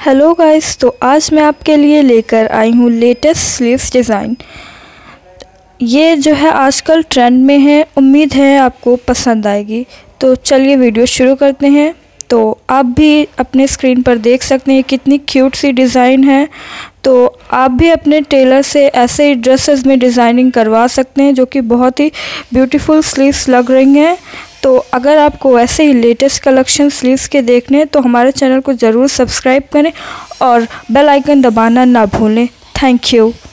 Hello guys, तो आज मैं आपके लिए लेकर आई हूँ लेटेस्ट स्लीव्स डिज़ाइन। ये जो है आजकल ट्रेंड में है। उम्मीद है आपको पसंद आएगी। तो चलिए वीडियो शुरू करते हैं। तो आप भी अपने स्क्रीन पर देख सकते हैं कितनी क्यूट सी डिज़ाइन है। तो आप भी अपने टेलर से ऐसे ही ड्रेसेस में डिज़ाइनिंग करवा सकते हैं जो कि बहुत ही ब्यूटीफुल स्लीव्स लग रही हैं। तो अगर आपको ऐसे ही लेटेस्ट कलेक्शन स्लीव्स के देखने हैं तो हमारे चैनल को ज़रूर सब्सक्राइब करें और बेल आइकन दबाना ना भूलें। Thank you.